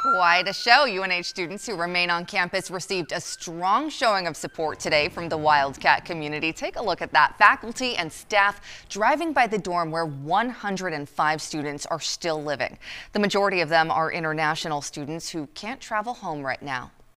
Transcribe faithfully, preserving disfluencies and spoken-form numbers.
Quite a show. U N H students who remain on campus received a strong showing of support today from the Wildcat community. Take a look at that. Faculty and staff driving by the dorm where one hundred five students are still living. The majority of them are international students who can't travel home right now.